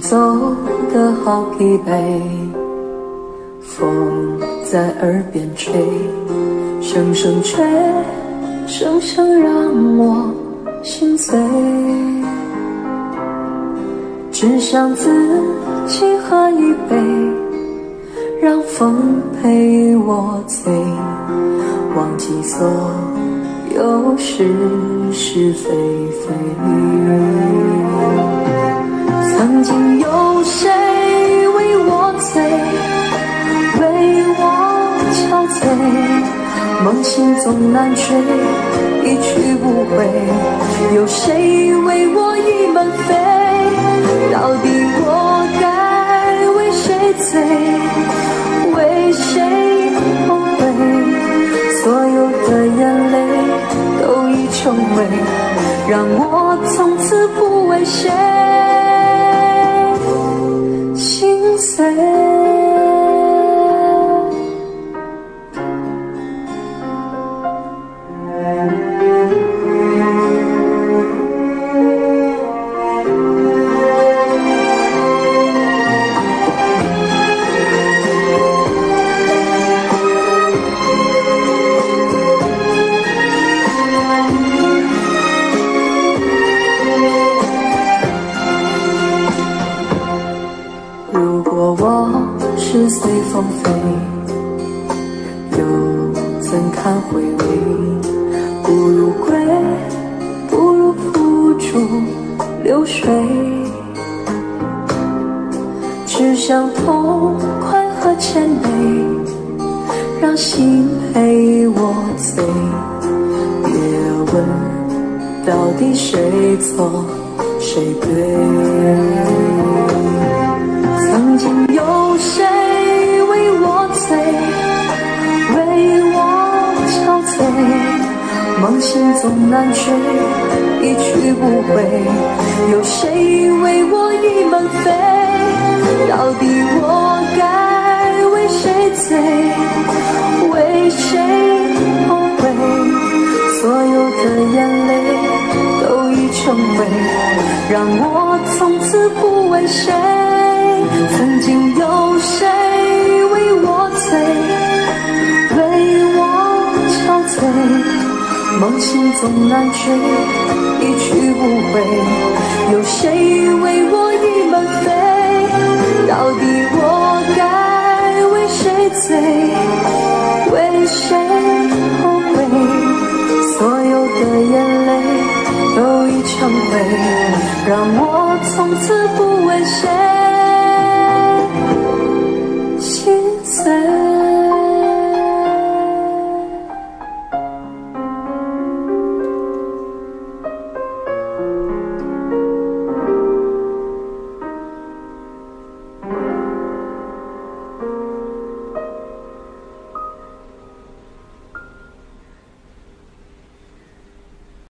走得好疲惫，风在耳边吹，声声却声声让我心碎。只想自己喝一杯，让风陪我醉，忘记所有是是非非。曾经有谁为我醉，为我憔悴，梦醒总难睡，一去不回。有谁为我倚门飞，到底我该为谁醉，为谁后悔？所有的眼泪都已成灰，让我从此不为谁心碎。如果我是随风飞，又怎堪回味？不如归，不如付诸流水。只想痛快和谦卑，让心陪我醉。别问到底谁错谁对。曾经有谁为我醉，为我憔悴，梦醒总难睡，一去不回。有谁为我倚门飞，到底我该为谁醉，为谁后悔？所有的眼泪都已成灰，让我从此不为谁。曾经有谁为我醉，为我憔悴，梦醒总难睡，一去不回。有谁为我倚门飞，到底我该为谁醉，为谁后悔？所有的眼泪都已成灰，让我从此不为谁